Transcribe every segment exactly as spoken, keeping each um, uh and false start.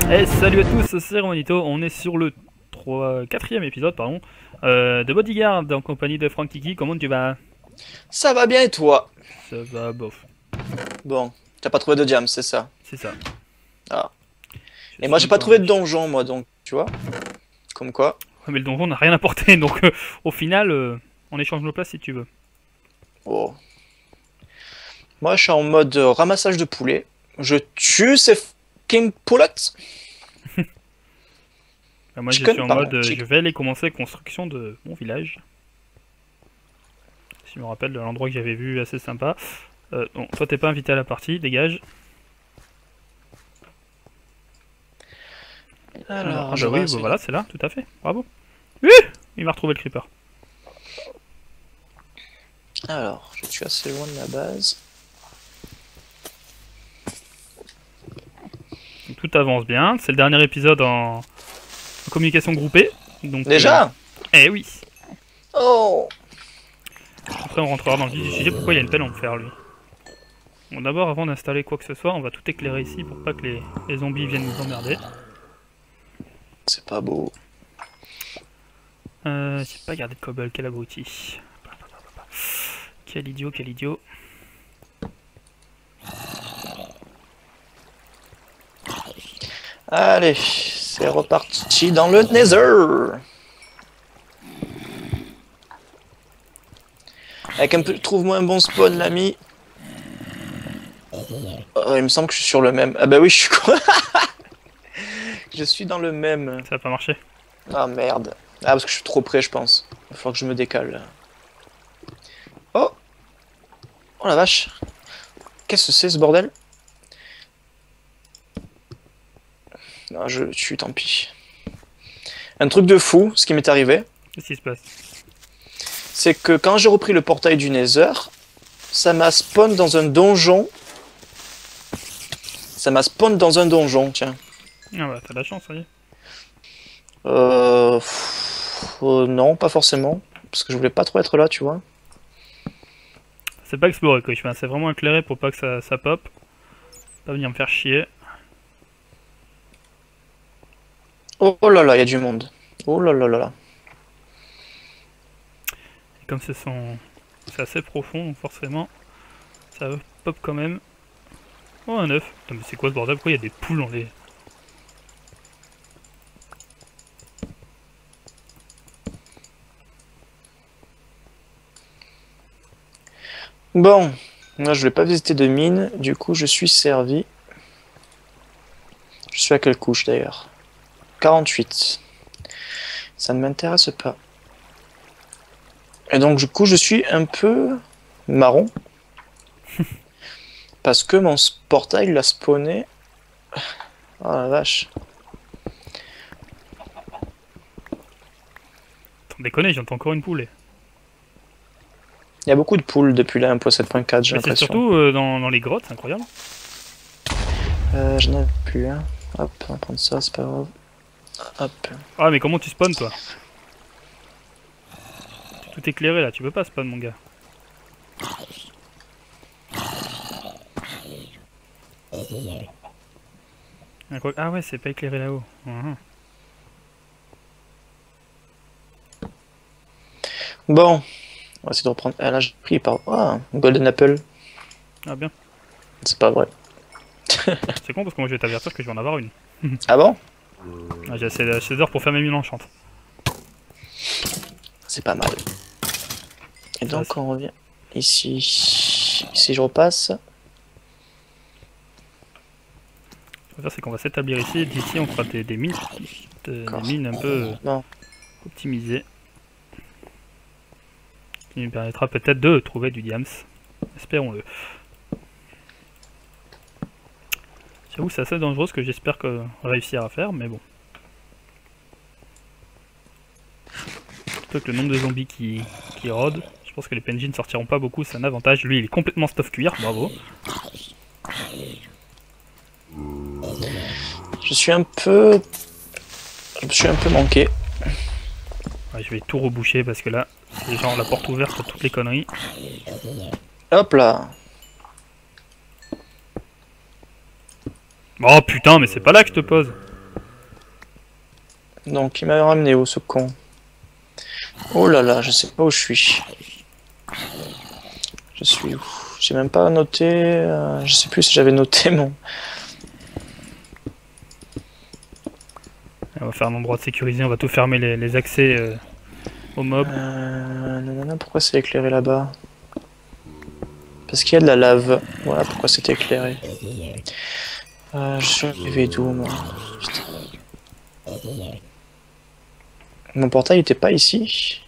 Et salut à tous, c'est Romanito, on est sur le quatrième épisode pardon, euh, de Bodyguard en compagnie de Frank Kiki. Comment tu vas? Ça va bien et toi? Ça va bof. Bon, t'as pas trouvé de diam, c'est ça? C'est ça. Ah. Je Et moi suis j'ai un pas peu trouvé de riche. donjon moi donc, tu vois? Comme quoi? Ouais, mais le donjon n'a rien apporté donc euh, au final euh, on échange nos places si tu veux. Oh. Moi je suis en mode euh, ramassage de poulet. Je tue ces fucking poulets. Bah, moi je suis Chicken, en pardon. mode euh, je Chicken. vais aller commencer la construction de mon village. Si je me rappelle de l'endroit que j'avais vu assez sympa. Euh, bon, toi t'es pas invité à la partie, dégage. Alors, Alors, ah je bah oui, ramasse bah une... voilà, c'est là, tout à fait, bravo. Oui, il m'a retrouvé le creeper. Alors, je suis assez loin de la base. Donc, tout avance bien, c'est le dernier épisode en, en communication groupée. Donc, euh... Déjà? eh oui. Oh! Après on rentrera dans le vif du sujet, pourquoi il y a une pelle en fer lui. Bon d'abord avant d'installer quoi que ce soit, on va tout éclairer ici pour pas que les, les zombies viennent nous emmerder. C'est pas beau. Euh, j'ai pas gardé de cobble, quel abruti. Quel idiot, quel idiot. Allez, c'est reparti dans le Nether. Avec un peu, trouve-moi un bon spawn, l'ami. Oh, il me semble que je suis sur le même. Ah bah oui, je suis quoi? Je suis dans le même. Ça a pas marché. Ah merde. Ah parce que je suis trop près, je pense. Il va falloir que je me décale. Oh! Oh la vache. Qu'est-ce que c'est ce bordel? Non, je tue, tant pis. Un truc de fou, ce qui m'est arrivé, Qu'est-ce qui se passe? c'est que quand j'ai repris le portail du Nether, ça m'a spawn dans un donjon. Ça m'a spawn dans un donjon, tiens. Ah bah t'as de la chance, ça y est. Euh... pff, euh, non, pas forcément. Parce que je voulais pas trop être là, tu vois. C'est pas exploré quoi, c'est vraiment éclairé pour pas que ça, ça pop. Pas venir me faire chier. Oh, oh là là, il y a du monde. Oh là là là là. Et comme c'est son... c'est assez profond, donc forcément, ça pop quand même. Oh un œuf. Putain, mais c'est quoi ce bordel? Pourquoi il y a des poules dans les... Bon, moi je voulais pas visiter de mine, du coup je suis servi. Je suis à quelle couche d'ailleurs? quarante-huit. Ça ne m'intéresse pas. Et donc du coup je suis un peu marron. Parce que mon portail l'a spawné. Oh la vache. T'en déconnes, j'entends encore une poule. Il y a beaucoup de poules depuis la un point sept point quatre, j'ai Mais c'est l'impression. surtout euh, dans, dans les grottes, c'est incroyable. Euh, je n'en ai plus un. Hop, on va prendre ça, c'est pas grave. Hop. Ah mais comment tu spawns toi? T'es tout éclairé là, tu peux pas spawn mon gars. Ah, quoi... ah ouais, c'est pas éclairé là-haut. Uhum. Bon, on va essayer de reprendre. Ah là j'ai pris par. Ah, un Golden Apple. Ah bien. C'est pas vrai. C'est con parce que moi je vais t'avertir que je vais en avoir une. Ah bon? Ah, j'ai assez, assez d'heures pour faire mes mille enchantes. C'est pas mal. Et Ça, donc on revient ici. Si je repasse. Ce qu'on va faire c'est qu'on va s'établir ici, et d'ici on fera des, des mines, de- des mines un peu Non. optimisées. Qui nous permettra peut-être de trouver du diams. Espérons-le. J'avoue c'est assez dangereux ce que j'espère que réussir à faire, mais bon. Surtout que le nombre de zombies qui, qui rôdent, je pense que les P N J ne sortiront pas beaucoup, c'est un avantage. Lui il est complètement stuff cuir, bravo. Je suis un peu. Je me suis un peu manqué. Ouais, je vais tout reboucher parce que là, c'est genre la porte ouverte à toutes les conneries. Hop là. Oh putain, mais c'est pas là que je te pose. Donc il m'a ramené où ce con? Oh là là, je sais pas où je suis. Je suis où? J'ai même pas noté... Euh, je sais plus si j'avais noté mon... On va faire un endroit sécurisé, on va tout fermer les, les accès euh, aux mobs. Euh... Nanana, pourquoi c'est éclairé là-bas? Parce qu'il y a de la lave. Voilà pourquoi c'est éclairé. Euh, je suis arrivé d'où, moi? Putain. Mon portail était pas ici.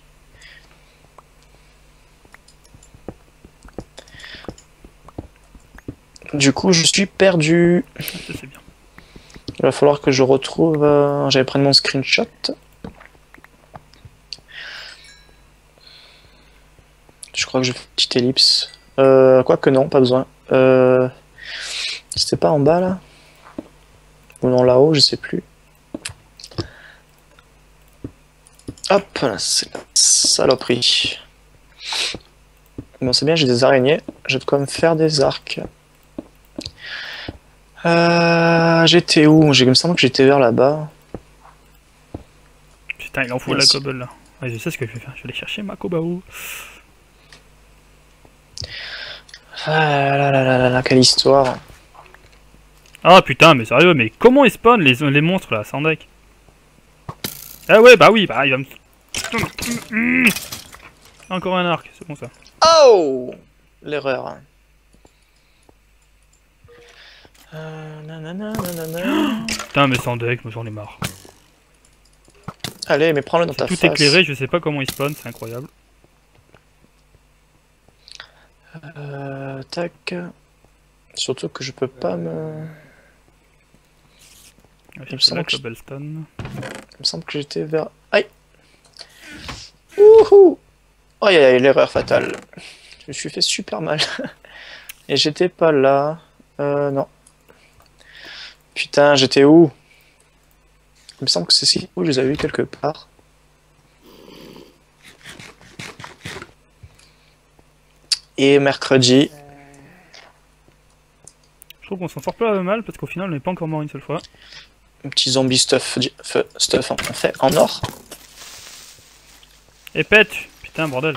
Du coup, je suis perdu. Ça, c'est bien. Il va falloir que je retrouve... Euh... J'allais prendre mon screenshot. Je crois que je fais une petite ellipse. Euh, Quoique non, pas besoin. Euh... C'était pas en bas, là? Ou non, là-haut, je sais plus. Hop, c'est la saloperie. Bon, c'est bien, j'ai des araignées. J'ai de quoi me faire des arcs. Euh, j'étais où? Il me semble que j'étais vers là-bas. Putain, il en faut la cobble là. Ouais, je sais ce que je vais faire, je vais aller chercher ma cobble. Ah là là là là là, quelle histoire. Ah putain, mais sérieux, mais comment ils spawnent les, les monstres là, sans deck? Ah ouais, bah oui, bah il va me... Encore un arc, c'est bon ça. Oh! L'erreur. Euh, nanana, nanana. Putain, mais sans deck, moi j'en ai marre. Allez, mais prends-le dans ta Tout face. éclairé, je sais pas comment ils spawnent, c'est incroyable. Euh, tac. Surtout que je peux pas me... Il me semble que cobblestone. Il me semble que j'étais vers... Aïe! Wouhou! Oh, aïe aïe, l'erreur fatale. Je me suis fait super mal. Et j'étais pas là. Euh, non. Putain, j'étais où? Il me semble que c'est ici où je les avais vus quelque part. Et mercredi. Je trouve qu'on s'en sort pas mal parce qu'au final on n'est pas encore mort une seule fois. Un petit zombie stuff, stuff en fait en or. Et pète! Putain, bordel.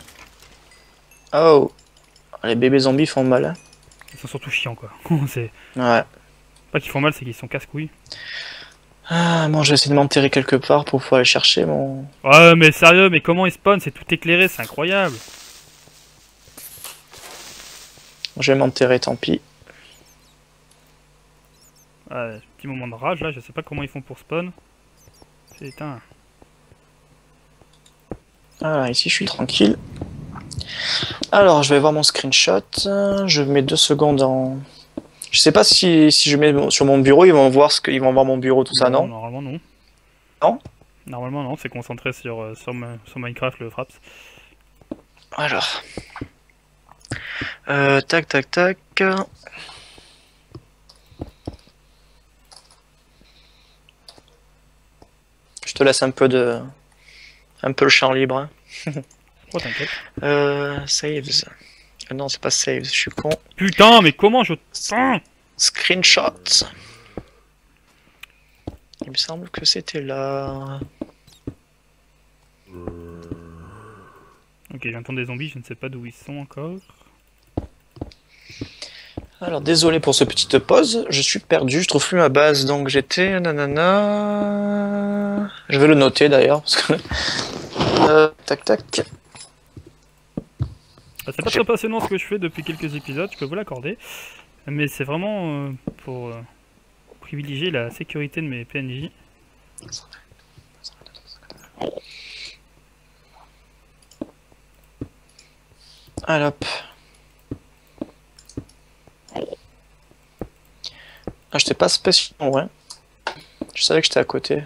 Oh! Les bébés zombies font mal. Hein. Ils sont surtout chiants quoi. C'est Ouais. pas qu'ils font mal, c'est qu'ils sont casse-couilles. Ah, bon, je vais essayer de m'enterrer quelque part pour pouvoir aller chercher mon... Ouais, mais sérieux, mais comment ils spawnent? C'est tout éclairé, c'est incroyable. Je vais m'enterrer, tant pis. Ouais, petit moment de rage là, je sais pas comment ils font pour spawn. Putain. Ah, ici je suis tranquille. Alors, je vais voir mon screenshot. Je mets deux secondes en... Je sais pas si, si je mets sur mon bureau, ils vont voir ce que, ils vont voir mon bureau, tout ça, non? Normalement non. Non? Normalement non, c'est concentré sur, euh, sur, sur Minecraft le Fraps. Alors. Euh, tac, tac, tac. Je te laisse un peu de... Un peu le champ libre. Hein. Oh, t'inquiète. Euh, saves. Euh, non, c'est pas saves, je suis con. Putain, mais comment je... Putain. Screenshot. Il me semble que c'était là. Ok, j'entends des zombies, je ne sais pas d'où ils sont encore. Alors, désolé pour cette petite pause, je suis perdu, je trouve plus ma base, donc j'étais... Nanana... Je vais le noter d'ailleurs, parce que... Euh, tac tac. Bah, c'est pas très passionnant ce que je fais depuis quelques épisodes, je peux vous l'accorder. Mais c'est vraiment euh, pour euh, privilégier la sécurité de mes P N J. Allez hop. Ah, j'étais pas spécialement loin. Je savais que j'étais à côté.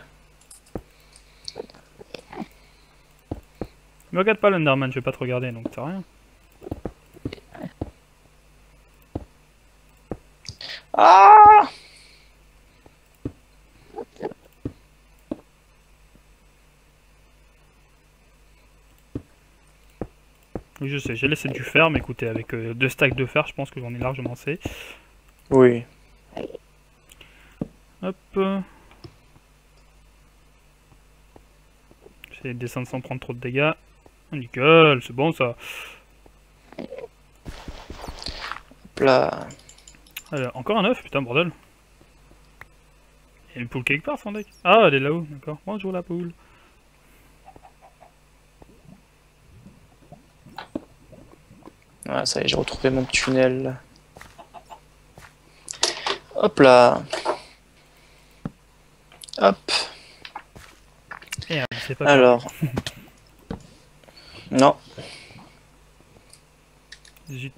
Me regarde pas l'Underman, je vais pas te regarder donc c'est rien. Ah! Oui, je sais, j'ai laissé du fer, mais écoutez, avec euh, deux stacks de fer, je pense que j'en ai largement assez. Oui. Hop. J'essaie de descendre sans prendre trop de dégâts. Oh, nickel, c'est bon ça. Hop là. Alors, encore un œuf, putain, bordel. Il y a une poule quelque part, son deck. Ah, elle est là-haut, d'accord. Bonjour la poule. Voilà, ça y est, j'ai retrouvé mon tunnel. Hop là. Hop. Merde, c'est pas Alors. Non. Zut.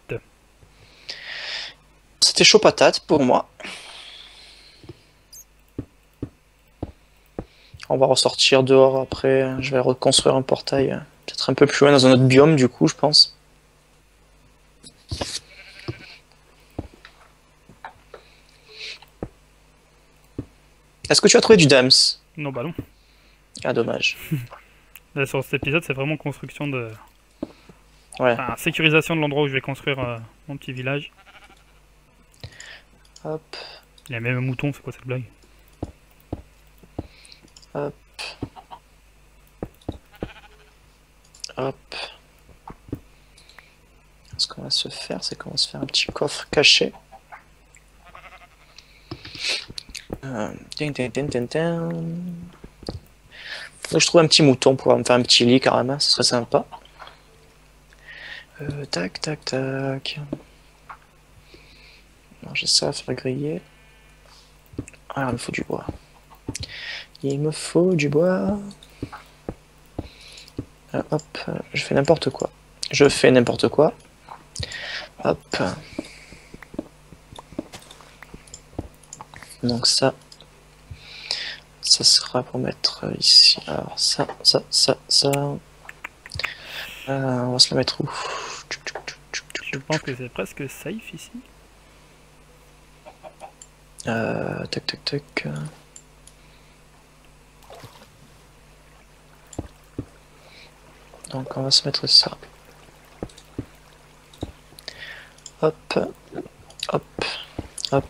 C'était chaud patate pour moi. On va ressortir dehors après. Je vais reconstruire un portail. Peut-être un peu plus loin dans un autre biome du coup, je pense. Est-ce que tu as trouvé du dams? Non, bah non. Ah, dommage. Là, sur cet épisode, c'est vraiment construction de... Ouais. Enfin, sécurisation de l'endroit où je vais construire euh, mon petit village. Hop. Il y a même un mouton, c'est quoi cette blague? Hop. Hop. Ce qu'on va se faire, c'est qu'on va se faire un petit coffre caché. Euh, tin, tin, tin, tin, tin. Faudrait que je trouve un petit mouton pour me faire un petit lit carrément, ce serait sympa. Euh, tac, tac, tac. Alors, j'ai ça à faire griller. Ah, il me faut du bois. Il me faut du bois. Euh, hop, je fais n'importe quoi. Je fais n'importe quoi. Hop. Donc ça, ça sera pour mettre ici. Alors ça, ça, ça, ça. Euh, on va se le mettre où? Je pense que c'est presque safe ici. Euh, tac, tac, tac. Donc on va se mettre ça. Hop, hop, hop.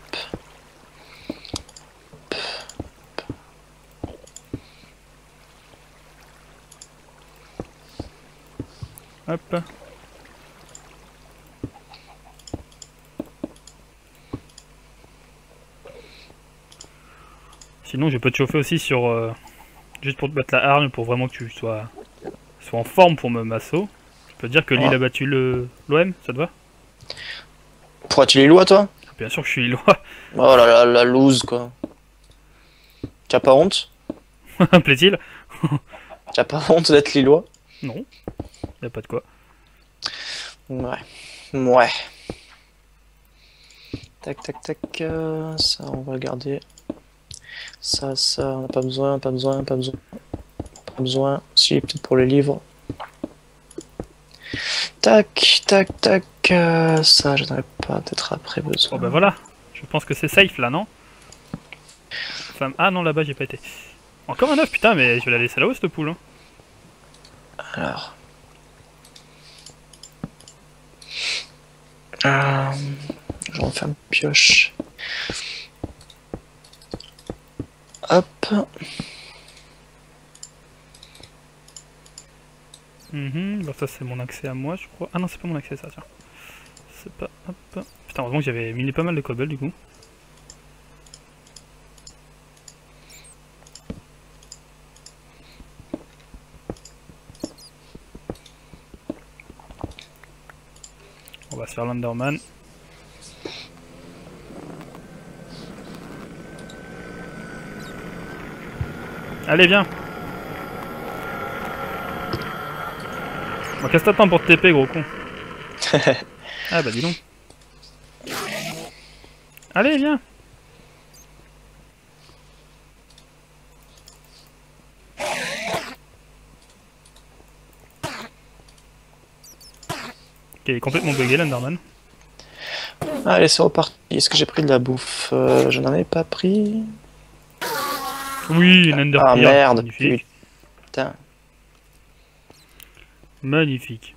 Hop. Sinon, je peux te chauffer aussi sur... Euh, juste pour te battre la hargne, pour vraiment que tu sois, sois en forme pour me masso. Je peux te dire que Lille Ouais. a battu le l'O M, ça te va? Pourquoi tu les lois toi? Bien sûr que je suis Lillois. Oh là là, la loose quoi. T'as pas honte? Plaît-il? T'as pas honte d'être lillois? Non. Y a pas de quoi. Ouais. Ouais. Tac, tac, tac. euh, ça, on va le garder. Ça, ça, on n'a pas besoin, pas besoin, pas besoin. Pas besoin. Si, peut-être pour les livres. Tac, tac, tac. euh, ça, je n'aurais pas peut-être après besoin. Bon bah voilà. Je pense que c'est safe là, non? Enfin, ah non, là-bas j'ai pas été. Encore un œuf, putain, mais je vais la laisser là-haut cette poule. Hein. Alors. Euh, je refais une pioche. Hop. Mhm, bah ça c'est mon accès à moi, je crois. Ah non, c'est pas mon accès ça, tiens. C'est pas... Hop. Putain, heureusement que j'avais miné pas mal de cobble du coup. On va se faire l'Underman. Allez, viens. Bon, qu'est-ce que t'attends pour te T P, gros con? Ah bah dis donc. Allez, viens. Ok, il est complètement bugué l'Underman. Allez, c'est reparti. Est-ce que j'ai pris de la bouffe? euh, Je n'en ai pas pris. Oui, une Ender Ah Pearl. merde, Magnifique. putain. Magnifique.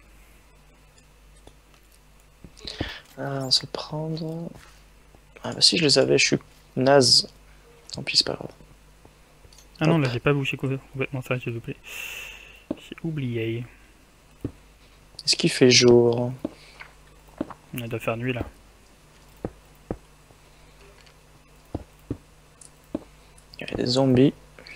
Ah, on va se le prendre. Ah bah si, je les avais, je suis naze. Tant pis, c'est pas grave. Ah non, Hop. là j'ai pas bouché complètement ça, j'ai loupé. J'ai oublié. Est-ce qu'il fait jour? On doit faire nuit là. Il y a des zombies.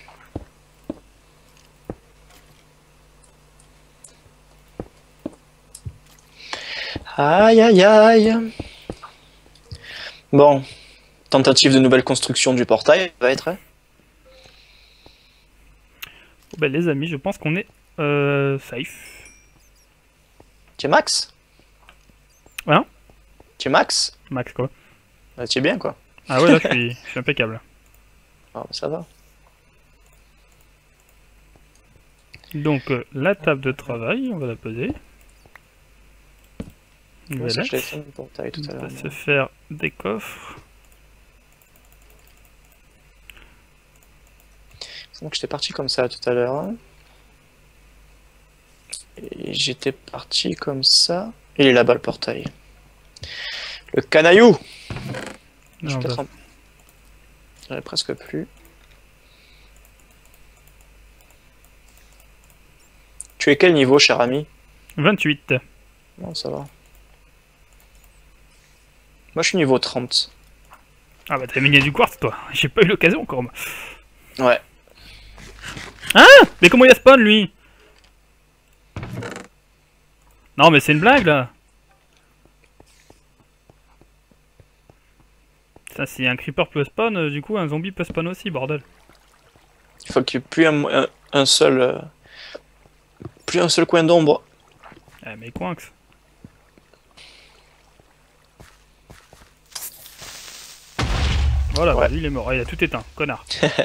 Aïe aïe aïe. Bon, tentative de nouvelle construction du portail va être. Oh, ben, les amis, je pense qu'on est euh, safe. Tu es max? Hein? Tu es max? Max quoi. Bah, tu es bien quoi. Ah ouais, là je suis, je suis impeccable. Ah, ça va. Donc euh, la table de travail, on va la poser. Ouais, Voilà. ça, je l'ai fait le portail tout à On l'heure. va se faire des coffres. Donc j'étais parti comme ça tout à l'heure. Hein. Et j'étais parti comme ça. Il est là-bas le portail. Le canaillou. Je Non, vais bah, peut-être en- J'en ai presque plus. Tu es quel niveau, cher ami? vingt-huit. Non, ça va. Moi, je suis niveau trente. Ah bah t'as miné du quartz toi. J'ai pas eu l'occasion encore moi. Ouais. Mais comment il a spawn lui? Non mais c'est une blague là. Ça si un creeper peut spawn, euh, du coup un zombie peut spawn aussi, bordel. Il faut qu'il n'y ait plus un, un- un seul... euh, plus un seul coin d'ombre. Eh mais coinx. Voilà, Ouais. bah, lui il est mort, il a tout éteint, connard.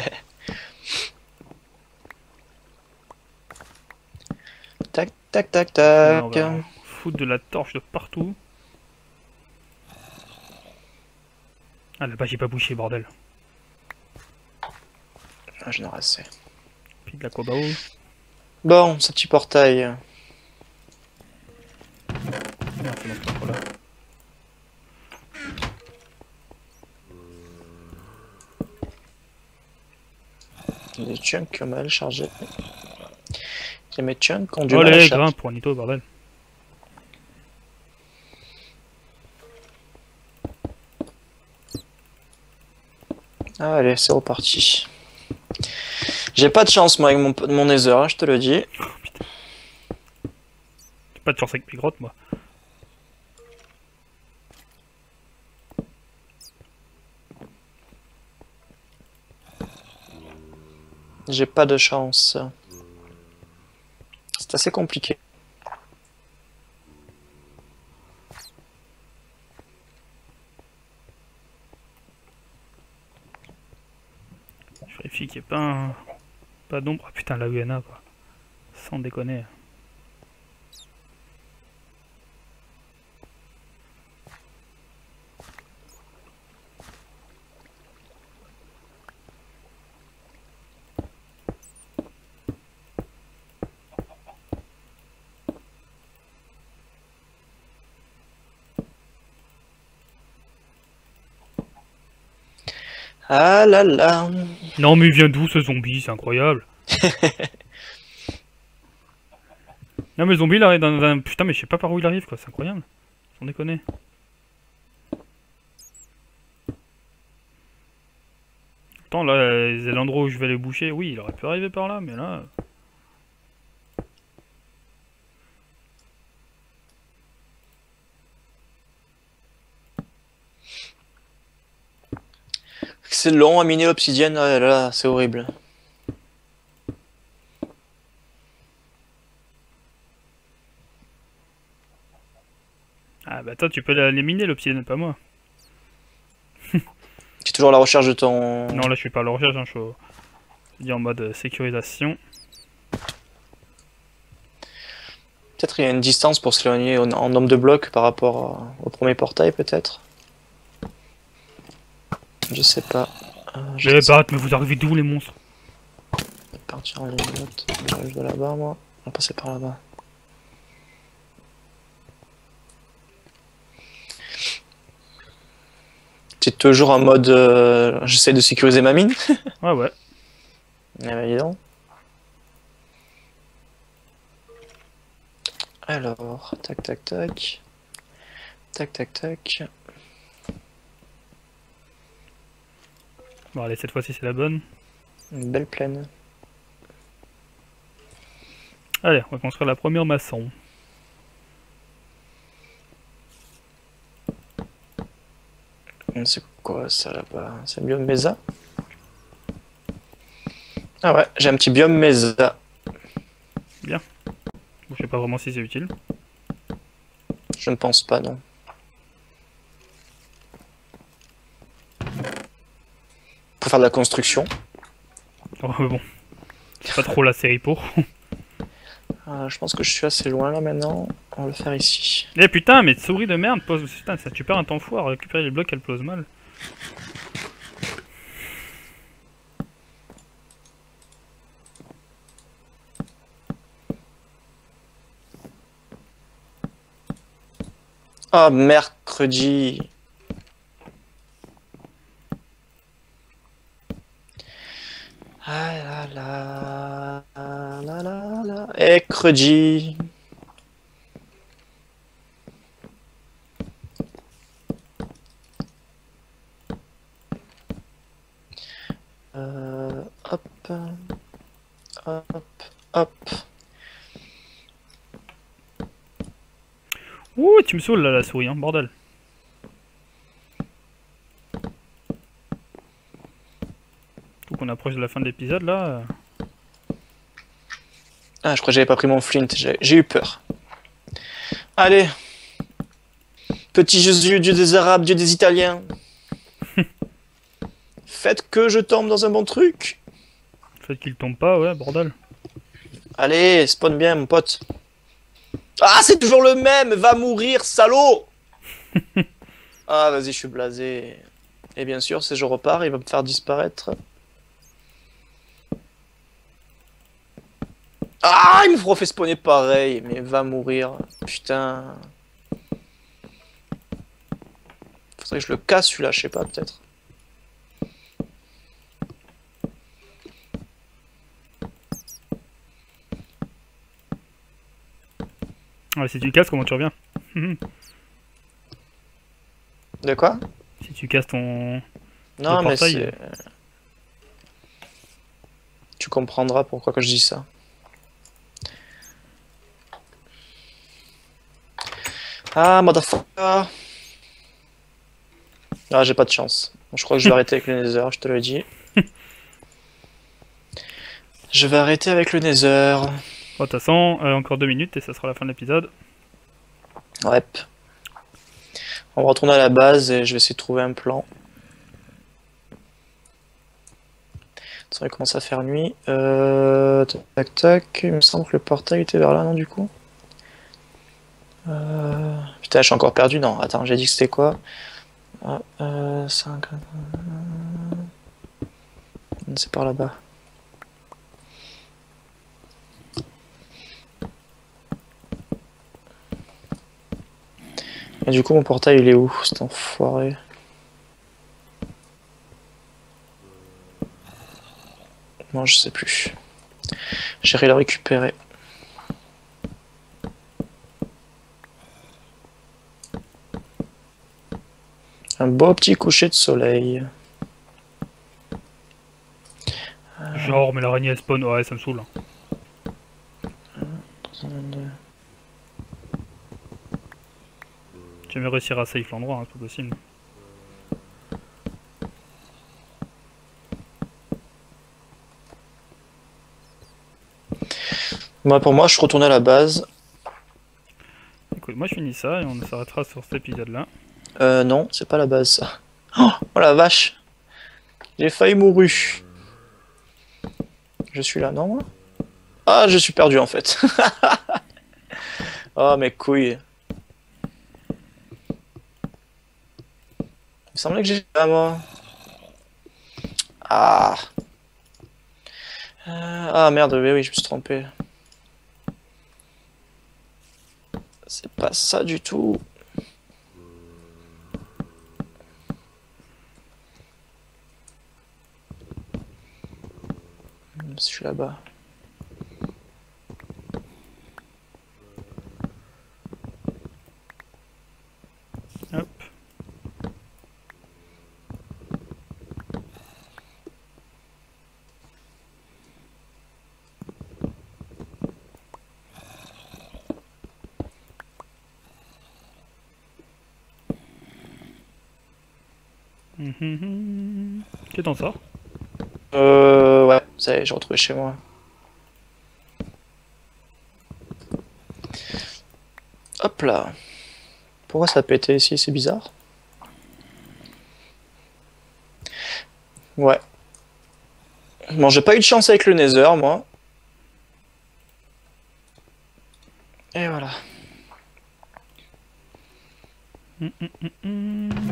Tac, tac, tac, Là, on tac. va foutre de la torche de partout. Ah là-bas j'ai pas bouché, bordel. Ah, j'en ai assez. Puis de la cobao. Bon, ce petit portail. Non, c'est bon, c'est pas là. Il y a des chunks qui ont mal chargé. J'ai mes chunks qui ont du Oh mal à les charger. grains pour Nito, bordel. Ah, allez, c'est reparti. J'ai pas de chance, moi, avec mon, mon Nether, hein, je te le dis. J'ai pas de chance avec mes grottes moi. J'ai pas de chance. C'est assez compliqué. Je vérifie qu'il n'y ait pas un... pas d'ombre. Ah putain la U N A quoi. Sans déconner. Ah là là. Non mais il vient d'où ce zombie? C'est incroyable. Non mais le zombie il arrive dans un... Putain mais je sais pas par où il arrive quoi, c'est incroyable. Sans déconner. Attends là, euh, c'est l'endroit où je vais les boucher. Oui, il aurait pu arriver par là, mais là... C'est long à miner l'obsidienne, ah là là, c'est horrible. Ah bah toi tu peux la- les miner l'obsidienne, pas moi. Tu es toujours à la recherche de ton... Non là je suis pas à la recherche, hein, je suis au- je dis en mode euh, sécurisation. Peut-être il y a une distance pour s'éloigner en, en nombre de blocs par rapport à- au premier portail, peut-être. Je sais pas. Euh, Je vais battre, mais vous arrivez d'où les monstres? vais partir en ligne droite. J'arrive de là-bas, moi. On va passer par là-bas. Tu es toujours en mode... euh, j'essaie de sécuriser ma mine. Ouais ouais. Eh ben, dis donc. Alors, tac tac tac. Tac tac tac. Bon, allez, cette fois-ci, c'est la bonne. Une belle plaine. Allez, on va construire la première maçon. C'est quoi ça là-bas? C'est un biome Mesa? Ah ouais, j'ai un petit biome Mesa. Bien. Bon, je sais pas vraiment si c'est utile. Je ne pense pas, non. Pour faire de la construction. Oh, bon. C'est pas trop la série pour. Ah, je pense que je suis assez loin là maintenant. On va le faire ici. Eh putain, mais souris de merde, pose. Putain, ça, tu perds un temps fou à récupérer les blocs, elle pose mal. Ah, mercredi. Ah là là là là là. Mercredi. Euh, hop, hop, hop. Ouh, tu me saoules là, la souris, hein, bordel. Faut qu'on approche de la fin de l'épisode là. Ah, je crois que j'avais pas pris mon flint. J'ai j'ai eu peur. Allez. Petit Jésus, Dieu des Arabes, Dieu des Italiens. Faites que je tombe dans un bon truc. Le fait qu'il tombe pas, ouais, bordel. Allez, spawn bien, mon pote. Ah, c'est toujours le même. Va mourir, salaud. Ah, vas-y, je suis blasé. Et bien sûr, si je repars, il va me faire disparaître. Ah, il me refait spawner pareil. Mais va mourir. Putain. Faudrait que je le casse, celui-là, je sais pas, peut-être. Ouais, si tu casses, comment tu reviens? De quoi? Si tu casses ton... Non, le mais portail. c'est... Tu comprendras pourquoi que je dis ça. Ah, motherfucker. Ah, j'ai pas de chance. Je crois que je vais arrêter avec le Nether, je te le dis. Je vais arrêter avec le Nether. Bon, de toute façon, euh, encore deux minutes et ça sera la fin de l'épisode. Ouais. On va retourner à la base et je vais essayer de trouver un plan. Ça commence à faire nuit. Euh, tac tac. Il me semble que le portail était vers là, non, du coup euh... Putain, je suis encore perdu. Non, attends, j'ai dit que c'était quoi? Ah, euh, cinq... C'est par là-bas. Et du coup, mon portail, il est où, cet enfoiré? Non, je sais plus. J'irai le récupérer. Un beau petit coucher de soleil. Genre, mais l'araignée elle spawn, ouais, ça me saoule. J'ai jamais réussi à safe l'endroit, hein, c'est pas possible. Moi, pour moi, je suis retourné à la base. Écoute, moi je finis ça et on s'arrêtera sur cet épisode là. Euh, non, c'est pas la base, ça. Oh, oh la vache! J'ai failli mourir. Je suis là, non, moi? Ah, je suis perdu, en fait. Oh, mes couilles. Il me semblait que j'étais là, moi. Ah. Euh, ah, merde, oui, oui, je me suis trompé. C'est pas ça du tout. Je suis là-bas. Hum, hum, hum. Que t'en sors? Euh, ouais, ça y est, j'ai retrouvé chez moi. Hop là. Pourquoi ça a pété ici? C'est bizarre. Ouais. Bon, j'ai pas eu de chance avec le Nether, moi. Et voilà. Hum, hum, hum, hum.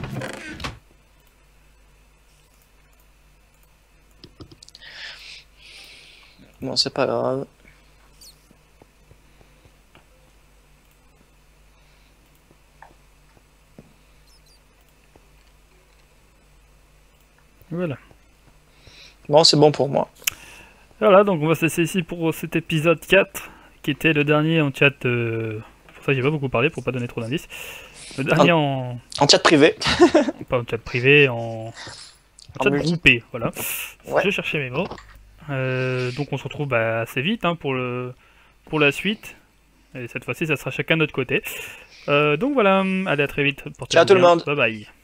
Bon, c'est pas grave. Voilà. Bon, c'est bon pour moi. Voilà, donc on va se laisser ici pour cet épisode quatre, qui était le dernier en chat. Euh... C'est pour ça que j'ai pas beaucoup parlé, pour pas donner trop d'indices. Le dernier en... En chat privé. Pas en chat privé, en, en En chat multi. groupé, voilà. Ouais. Je cherchais mes mots. Euh, donc on se retrouve bah, assez vite hein, pour, le... pour la suite. Et cette fois-ci, ça sera chacun de notre côté. Euh, donc voilà, allez à très vite. Ciao tout le monde. Bye bye.